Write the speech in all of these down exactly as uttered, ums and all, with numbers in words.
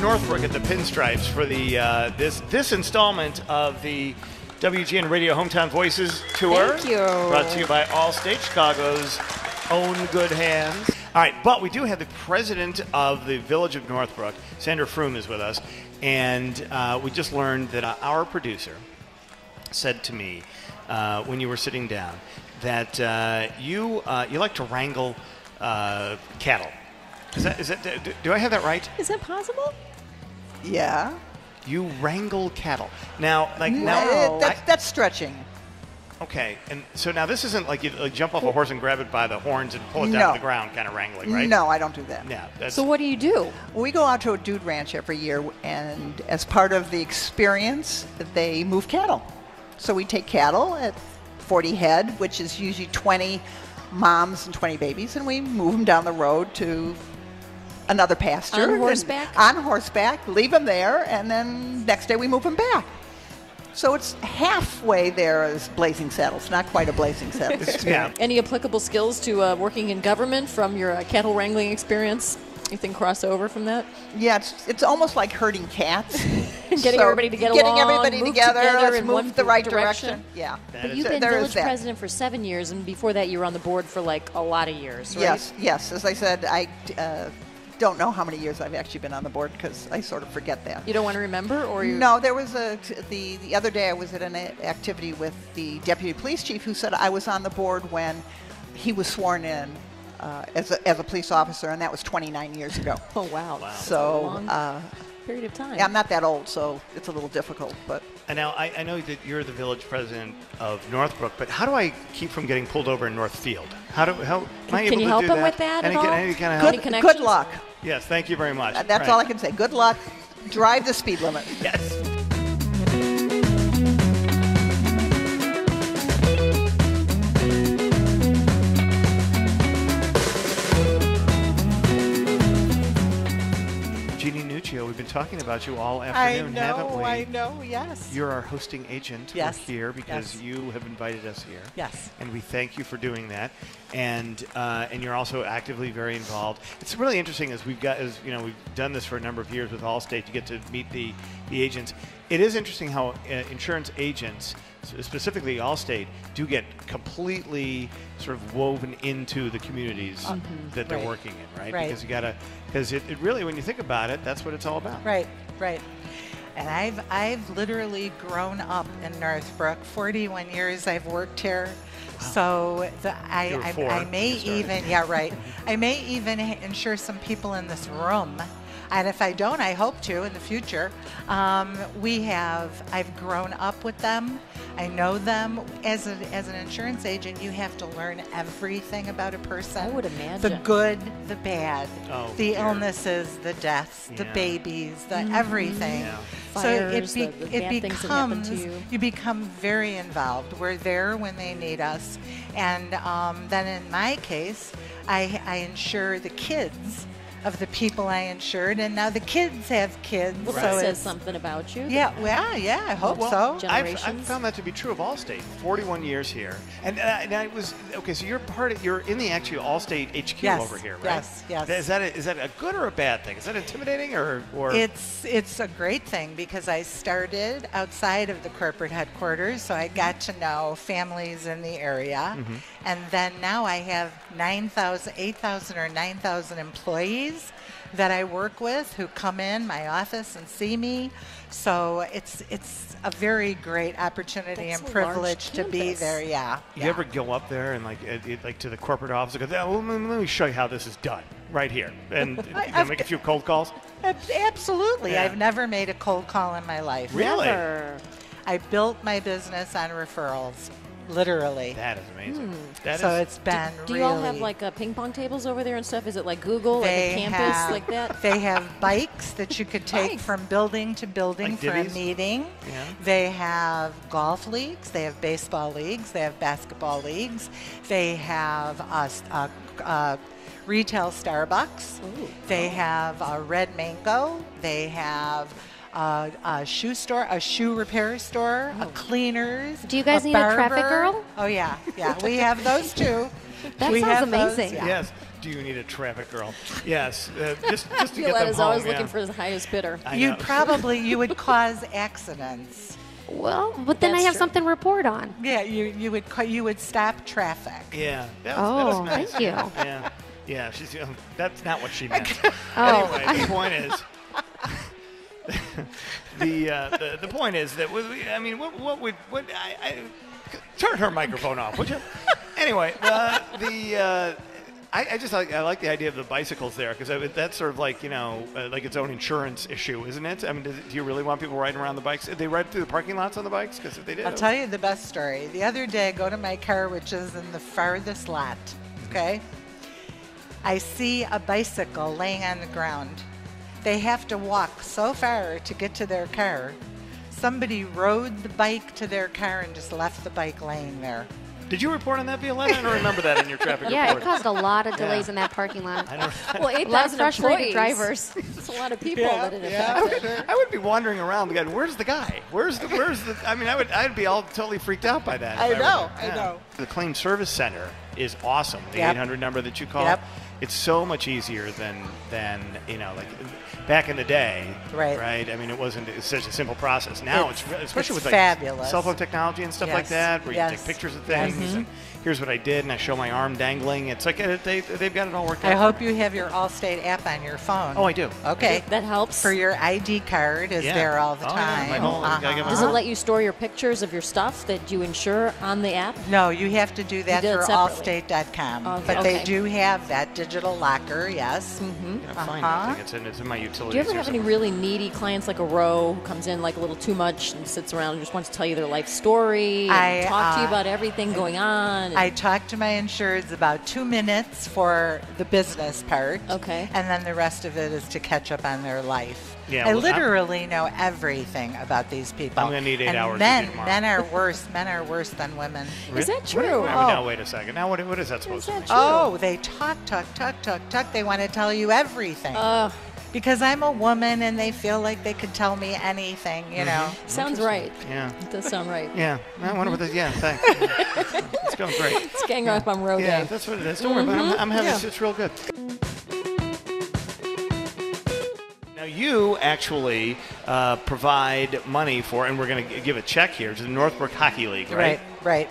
Northbrook at the Pinstripes for the uh, this this installment of the W G N Radio Hometown Voices Tour. Thank you. Brought to you by Allstate, Chicago's own good hands. All right, but we do have the president of the Village of Northbrook, Sandra Froome, is with us, and uh, we just learned that uh, our producer said to me uh, when you were sitting down that uh, you uh, you like to wrangle uh, cattle. Is that is that do, do I have that right? Is that possible? Yeah. You wrangle cattle. Now, like No, now, that's, I- that's stretching. okay, and so now this isn't like you like, jump off a horse and grab it by the horns and pull it down No. to the ground kind of wrangling, right? No, I don't do that. Yeah. That's, So what do you do? We go out to a dude ranch every year, and as part of the experience, they move cattle. So we take cattle at forty head, which is usually twenty moms and twenty babies, and we move them down the road to another pasture. On and- horseback? On horseback, leave them there, and then next day we move them back. So it's halfway there as Blazing Saddles, not quite a Blazing Saddles. It's- yeah. Any applicable skills to uh, working in government from your uh, cattle wrangling experience? Anything cross over from that? Yeah, it's, it's almost like herding cats. Getting So, everybody to get getting along, everybody move together, together let's in move one the right direction. direction. Yeah. That But is- you've So been there is village that. president for seven years, and before that you were on the board for like a lot of years, right? Yes, yes. As I said, I uh, don't know how many years I've actually been on the board because I sort of forget that. You don't want to remember, or you? No, there was a the the other day I was at an a- activity with the deputy police chief who said I was on the board when he was sworn in uh, as a as a police officer, and that was twenty-nine years ago. Oh wow. Wow. So long uh, period of time. yeah, I'm not that old, so it's a little difficult, but. And now I, I know that you're the village president of Northbrook, but how do I keep from getting pulled over in Northfield? How do how am I Can able you to help do him that? with that Any, at all? any kind of Good- help? connections? Good luck. Yes, thank you very much. Uh, That's Right. all I can say. Good luck. Drive the speed limit. Yes. Jeannie Nuccio, we've been talking about you all afternoon, haven't we? I know, yes. You're our hosting agent. Yes, We're here because yes. you have invited us here. Yes. And we thank you for doing that. And uh, and you're also actively very involved. It's really interesting as we've got as you know we've done this for a number of years with Allstate to get to meet the the agents. It is interesting how uh, insurance agents, s- specifically Allstate, do get completely sort of woven into the communities that they're Right. working in, right? Right. Because you gotta because it, it really when you think about it, that's what it's all about. Right, right. And I've I've literally grown up in Northbrook. forty-one years I've worked here. So the, I, You were I, four I when may you started. even, yeah, right. I may even h- insure some people in this room. And if I don't, I hope to in the future. Um, we have, I've grown up with them. I know them. As, a, as an insurance agent, you have to learn everything about a person. I would The imagine. good, the bad, Oh, the dear. illnesses, the deaths, the Yeah. babies, the everything. Yeah. So it, Fires, be, the- the it bad things that happen becomes, to you. you become very involved. We're there when they need us. And um, then in my case, I, I insure the kids of the people I insured, and now the kids have kids. Well, so that says it's- something about you. Yeah, well, yeah, I hope Well, so. Gen- I've, I've Generations. found that to be true of Allstate. forty-one years here, and, uh, and I was okay. So you're part of you're in the actual Allstate H Q Yes, over here, right? yes, yes. Is that a, is that a good or a bad thing? Is that intimidating or or It's it's a great thing because I started outside of the corporate headquarters, so I got to know families in the area, Mm-hmm. and then now I have nine thousand, eight thousand, or nine thousand employees that I work with who come in my office and see me. So it's it's a very great opportunity That's and a large privilege to be campus. there. Yeah. you yeah. ever go up there and like it, it- like to the corporate office and go, "Oh, let me let me show you how this is done right here, and you know, I've- make a few cold calls. Ab- Absolutely. Yeah. I've never made a cold call in my life. Really? Never. I built my business on referrals, literally. That is amazing. That so is- it's been Do really. you all have like uh, ping pong tables over there and stuff? Is it like Google, like They a campus have, like that? They have bikes that you could take Bikes. from building to building Like for a divvies? meeting. Yeah. They have golf leagues. They have baseball leagues. They have basketball leagues. They have a, s- a- a retail Starbucks. Ooh. They have a Red Mango. They have a, a shoe store, a shoe repair store, a cleaners. Do you guys need a traffic barber. girl? Oh yeah, yeah. We have those too. That We sounds have those, amazing. yeah. Yes. Do you need a traffic girl? Yes, uh, just just to get them Violetta's home. always yeah. looking for the highest bidder. I You know. probably you would cause accidents. Well, but then That's I have true. something to report on. Yeah, you you would ca- you would stop traffic. Yeah. That was, Oh, that was nice. thank you. Yeah. Yeah. She's. Um, that's not what she meant. Oh. Anyway, the point is. the, uh, the the point is that we, I mean, what what would what I, I turn her microphone off, would you? Anyway, uh, the. Uh, I, I just like I like the idea of the bicycles there because that's sort of like you know uh, like its own insurance issue, isn't it? I mean, does it, do you really want people riding around the bikes? Did they ride through the parking lots on the bikes? Because if they did, I'll tell you the best story. The other day, I go to my car, which is in the farthest lot. Okay, I see a bicycle laying on the ground. They have to walk so far to get to their car. Somebody rode the bike to their car and just left the bike laying there. Did you report on that, Violetta? I don't remember that in your traffic Yeah, it report. caused a lot of delays Yeah. in that parking lot. I don't. Well, eight A lot of thousand frustrated employees. drivers. It's a lot of people Yeah, that it yeah. affected. I would be wandering around. Going, where's the guy? Where's the? Where's the? I mean, I would. I'd be all totally freaked out by that. if I were know, there. I know. The claim service center is awesome. The Yep. eight hundred number that you call. Yep. It's so much easier than than you know like back in the day. Right. Right. I mean, it wasn't it's such a simple process. Now it's, It's- re- especially it's with like fabulous. cell phone technology and stuff like Yes. that, where you Yes. take pictures of Yes. things and here's what I did, and I show my arm dangling. It's like uh, they they've got it all worked out. I hope you have your Allstate app on your phone. Oh, I do. Okay. That helps. For your I D card is Yeah. there all the Oh, yeah, time. my whole- I gotta get my Does Uh-huh. it let you store your pictures of your stuff that you insure on the app? No, you have to do that do it through separately. allstate dot com. Oh, but okay. they do have that digital locker, yes. I find Uh-huh. it. It's in, it's in my utilities. Do you ever or have any something. really needy clients like a Roe who comes in like a little too much and sits around and just wants to tell you their life story and I, talk to you uh, about everything going on? and- I talk to my insureds about two minutes for the business part. Okay. And then the rest of it is to catch up on their life. Yeah, I well, I'm- literally know everything about these people. I'm gonna need eight and hours with Men, you tomorrow. men are worse. Men are worse than women. Is that What- true? wait, Oh. Now wait a second. Now what, what is that supposed Is to that mean? true? Oh, they talk, talk, talk, talk, talk. They want to tell you everything. Uh, because I'm a woman and they feel like they could tell me anything, you know. sounds right. Yeah. It does sound right. Yeah. I wonder what this. Yeah. Thanks. It's going great. It's gang up on Roe Yeah, Day. that's what it is. Don't worry about it. I'm, I'm having Yeah. it's real good. Now you actually uh, provide money for, and we're going to give a check here to the Northbrook Hockey League, right? Right, right.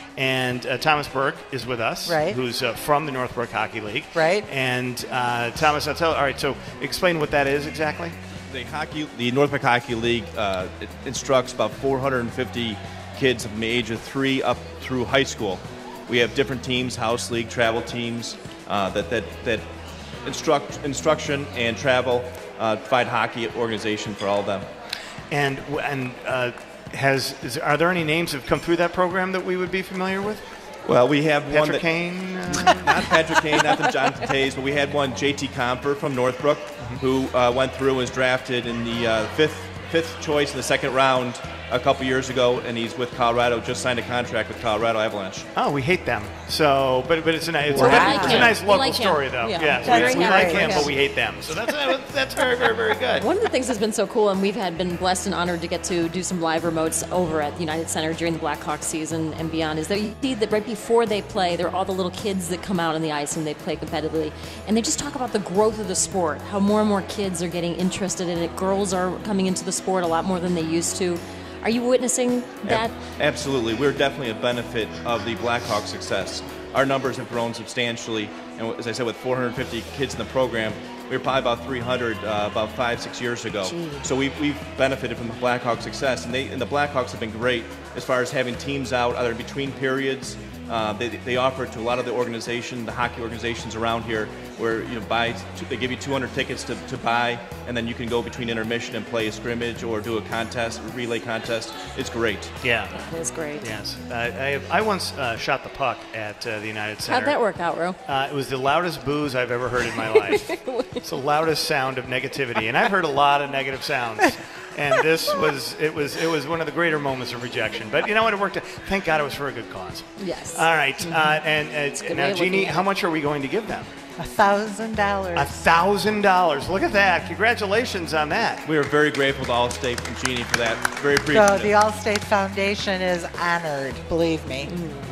And uh, Thomas Burke is with us, Right. who's uh, from the Northbrook Hockey League. Right. And uh, Thomas, I'll tell. All right, so explain what that is exactly. The hockey, the Northbrook Hockey League uh, it instructs about four hundred fifty kids from the age of three up through high school. We have different teams, house league, travel teams uh, that that that instruct instruction and travel uh, provide hockey organization for all of them. And and uh, has is, are there any names that have come through that program that we would be familiar with? Well, we have one Patrick that, Kane. Uh, not Patrick Kane, not the Jonathan Tays, but we had one J T Comfer from Northbrook, who uh, went through and was drafted in the uh, fifth fifth choice in the second round a couple years ago, and he's with Colorado. Just signed a contract with Colorado Avalanche. oh, we hate them. So, but but it's a nice it's, Wow. a, We like it's a him. nice We local like him. story though. Yeah. Yeah, so That's we, we great. like him, Yeah. but we hate them. So that's uh, that's very very very good. One of the things that's been so cool, and we've had been blessed and honored to get to do some live remotes over at the United Center during the Blackhawks season and beyond, is that you see that right before they play, there are all the little kids that come out on the ice and they play competitively, and they just talk about the growth of the sport, how more and more kids are getting interested in it. Girls are coming into the sport a lot more than they used to. Are you witnessing that? Ab- Absolutely. We're definitely a benefit of the Blackhawks' success. Our numbers have grown substantially, and as I said, with four hundred fifty kids in the program, we were probably about three hundred uh, about five, six years ago. Gee. So we've, we've benefited from the Blackhawks' success, and, they, and the Blackhawks have been great as far as having teams out either between periods. Uh, they, they offer it to a lot of the organization, the hockey organizations around here, where you know buy they give you two hundred tickets to, to buy, and then you can go between intermission and play a scrimmage or do a contest, a relay contest. It's great. Yeah. That is great. Yes. I I, I once uh, shot the puck at uh, the United Center. How'd that work out, Ro? Uh, it was the loudest booze I've ever heard in my life. It's the loudest sound of negativity, and I've heard a lot of negative sounds. And this was it was it was one of the greater moments of rejection. But you know what? It worked. Thank God it was for a good cause. Yes. All right. Uh, and uh, good now, way of looking Jeannie, at how it. much are we going to give them? A thousand dollars. A thousand dollars. Look at that. Congratulations on that. We are very grateful to Allstate and Jeannie for that. Very So appreciative. the Allstate Foundation is honored, believe me.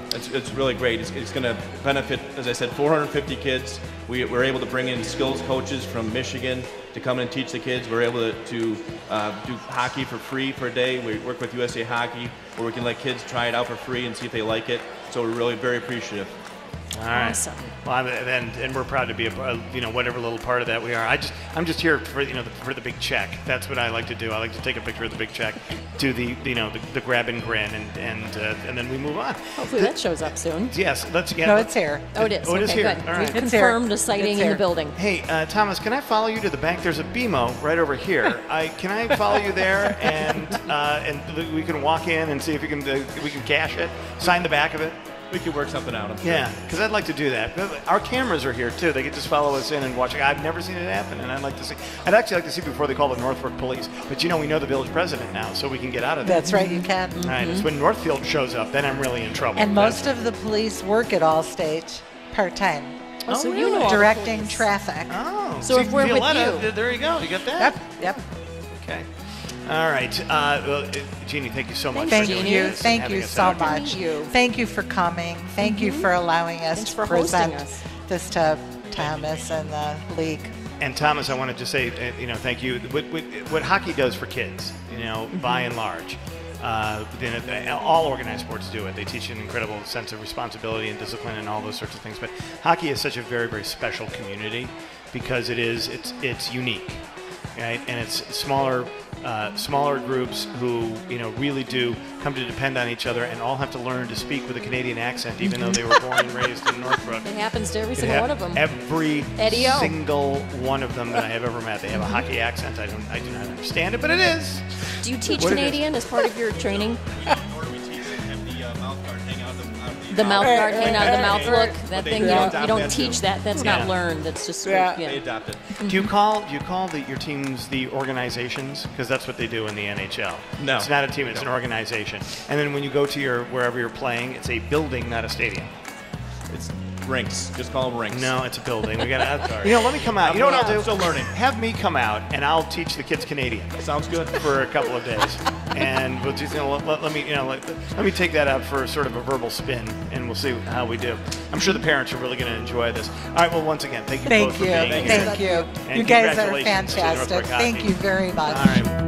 It's, it's really great. It's, it's going to benefit, as I said, four hundred fifty kids. We, we're able to bring in skills coaches from Michigan to come in and teach the kids. We're able to, to uh, do hockey for free for a day. We work with U S A Hockey, where we can let kids try it out for free and see if they like it. So we're really very appreciative. All right. Awesome. Well, I'm, and, and we're proud to be a, a, you know, whatever little part of that we are. I just, I'm just here for, you know, the, for the big check. That's what I like to do. I like to take a picture of the big check, do the, you know, the, the grab and grin, and and uh, and then we move on. Hopefully that shows up soon. Yes, let's get. No, it's here. Oh, it is. Oh, it is okay, here. good. All right. We've It's here. confirmed a sighting It's in here. the building. Hey, uh, Thomas, can I follow you to the back? There's a B M O right over here. I can I follow you there, and uh, and we can walk in and see if we can uh, we can cash it, sign the back of it. We could work something out. I'm sure. Yeah, because I'd like to do that. But our cameras are here too. They could just follow us in and watch it. I've never seen it happen, and I'd like to see. I'd actually like to see before they call the Northbrook police. But you know, we know the village president now, so we can get out of there. That's right, you can. All right, it's when Northfield shows up, then I'm really in trouble. And That's- most of the police work at Allstate part-time, Oh, so really? you know all the directing police. traffic. Oh, So if we're with Violetta, you- there you go. You got that. Yep, yep. Okay. All right. Uh, well, uh, Jeannie, thank you so much. Thank for doing Jeannie. you. this and Thank having you us so out here. much. meet you. Thank you for coming. Thank you for allowing us Thanks to for hosting present us. this to Thomas and the league. And Thomas, I wanted to say, uh, you know, thank you. What, what, what hockey does for kids, you know, by and large, uh, then it, all organized sports do it. They teach an incredible sense of responsibility and discipline and all those sorts of things. But hockey is such a very, very special community because it is, it's, it's unique, right? And it's smaller, uh, smaller groups who, you know, really do come to depend on each other and all have to learn to speak with a Canadian accent, even though they were born and raised in Northbrook. It happens to every It single ha- one of them. Every Eddie-o. single one of them that I have ever met, they have a hockey accent. I don't, I do not understand it, but it is. Do you teach What it is. Canadian as part of your training? Order we teach and have the uh, mouth guard hang out the, out The mouth guard hanging out of the mouth look, that But they thing, you adopt don't, you don't that teach too. that. That's Yeah. not learned. That's just, Yeah. They yeah. adopt it. Do you call do you call the, your teams the organizations? Because that's what they do in the N H L. No. It's not a team, it's an organization. And then when you go to your wherever you're playing, it's a building, not a stadium. It's rinks. Just call them rinks. No, it's a building. We got You know, let me come out. You know what I'll do? I'm still learning. Have me come out, and I'll teach the kids Canadian Sounds good. for a couple of days. And we'll just, you know, let, let, let me, you know, let, let me take that out for sort of a verbal spin, and we'll see how we do. I'm sure the parents are really going to enjoy this. All right, well, once again, thank you Thank both you. for being here. Thank you. And You guys are congratulations to fantastic. Northbrook Thank Hockey. you very much. All right.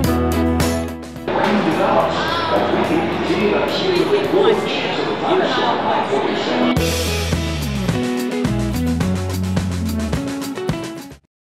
develops, but we can continue to keep the good of the